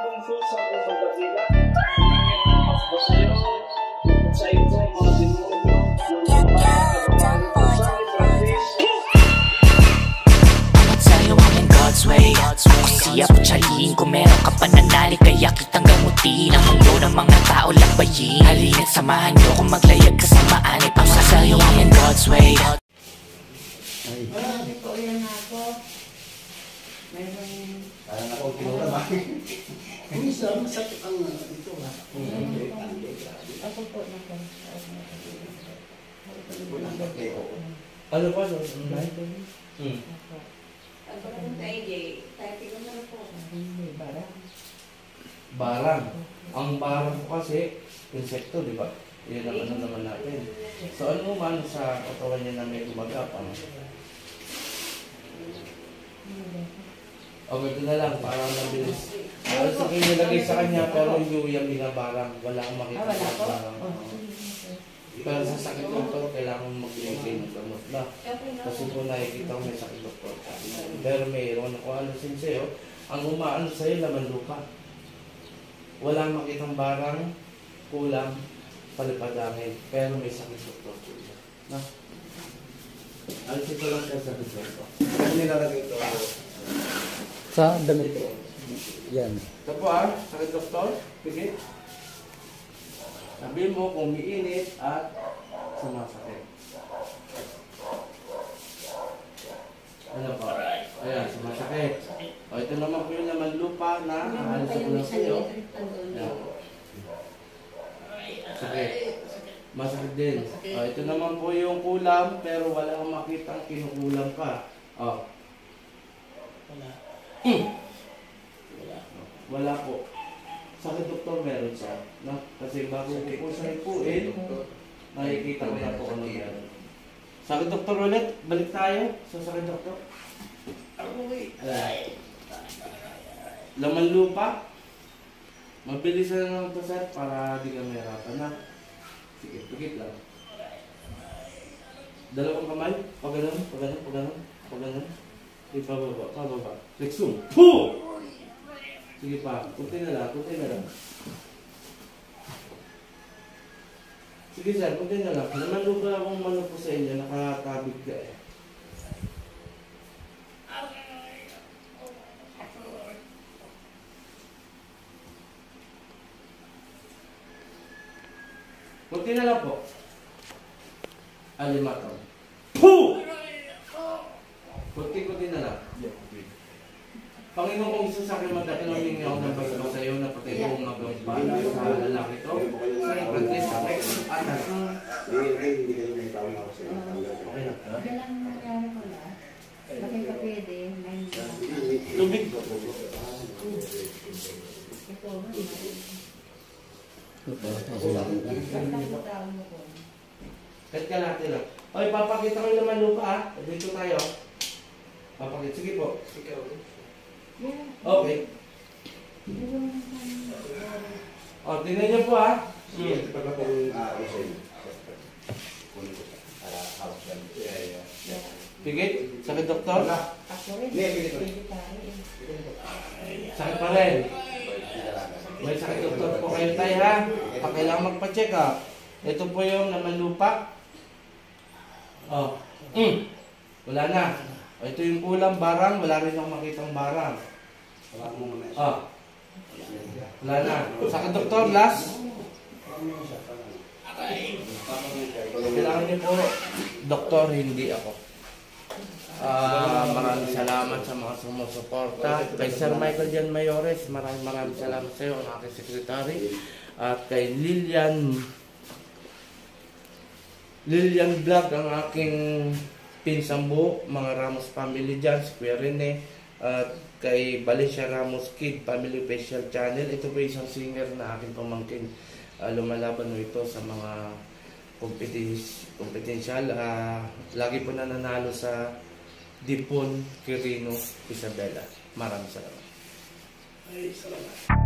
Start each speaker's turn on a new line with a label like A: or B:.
A: bungso sa pusong basila. Ang pasbasayo, sa ito mga demonyo, ng pagpapagawa sa Francis.
B: Angat sa'yo ang God's way. Kung siya putsaliin, kung meron ka pananali, kaya kitang gamutin ang mundo ng mga tao lakbayin. Halina't samahan niyo kung maglayag kasamaan. Ipasa sa'yo ang God's way.
C: Dito yan ako. Mayroon.
D: Parang ako kinula ba?
C: Minsan, masakit ang ito ha. Ako po na po.
D: Ano pa?
E: Ang pagpunta ay typing ko na po.
D: Barang. Ang barang po kasi, insekto, di ba? Yun ang ano naman natin. So ano mo man sa katawan niya na may gumagapang? O gano'n na lang, parang mabilis. Alas sa nilagay sa kanya, pero hindi yung binabarang. Wala akong makita sa barang. Pero sa sakit ng doktor, kailangan mag-ibigay ng gamot na. Kasi kung nakikita ko may sakit doktor. Pero mayroon ako ano sa'yo, ang umaano sa'yo, laman lupa. Walang makitang barang, kulang, palipadangin. Pero may sakit doktor. Na? Alis ito lang siya sa doktor.
F: Ano nilalagay ito?
G: Sa damit ko. Yan.
D: Ito po sakit doktor. Pigit. Sabihin mo kung miinit at sumasakit. Ano pa? Ayan, sumasakit. O ito naman po yung laman lupa na ahalis ko lang sa'yo. Ayan. Sakit. Masakit din. O ito naman po yung kulam pero wala akong makita ang kinukulam ka. O. Wala po. Sakit doktor meron siya. No? Kasi bago ko po siya ipuin, nakikita ko na po ano meron. Sakit doktor ulit. Balik tayo sa sakit doktor. Laman lupa. Mabilis na lang ito sir para di ka mahirapan na. Sige, pikit lang. Dalawang kamay. Pag ganun. Ipababa, pababa. Flexum. Puh! Sige pa, kunti na lang. Sige sir, kunti na lang. Naman lupa akong mano po sa inyo, nakatabig ka eh. Kunti na lang po. Alimatang. Puh! Kunti na lang. Panginoon, kung isa sa akin magdating ang hindi ako ng pagkakas sa iyo na patay ko magpapala sa lalaki ito. Practice sa next atas.
F: Hindi kayo may tawag ako sa iyo.
D: Okay na.
C: Dalang nangyari ko na. Bakit ka pwede?
D: Tubig. Kahit ka natin lang. Okay, papakita ko yung laman lupa Dito tayo. Papakita. Sige po. Okay. O, tingnan niyo po
F: Sige, pag ako yung sa iyo. Para hawak lang.
D: Pigit. Sakit doktor?
C: Ako rin.
D: Sakit pa rin. May sakit doktor po kayo tayo Kailangan magpa-check Ito po yung laman lupa. Oh. Wala na. Ito yung kulang barang. Wala rin akong makitang barang. Wala na. Sakit doktor, last. Kailangan niyo po, doktor, hindi ako. Maraming salamat sa mga sumusuporta. Kay Sir Michael Jan Mayores, maraming salamat sa iyo, ang aking secretary. At kay Lilian Vlog, ang aking pinsang buo, mga Ramos family dyan, si Kuya Rene, at kay Valencia Ramos Kid Family Official Channel. Ito po isang singer na aking pamangkin. Lumalaban mo ito sa mga kompetensyal. Lagi po nananalo sa Dipon Quirino Isabela. Maraming salamat.